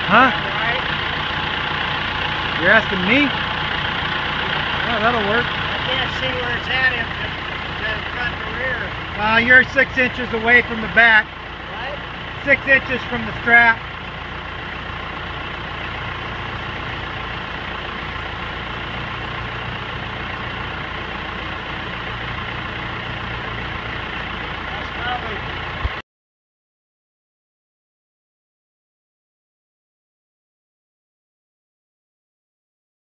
Huh? Right? You're asking me? Oh, that'll work. I can't see where it's at in the front and rear. You're 6 inches away from the back. Right? 6 inches from the strap.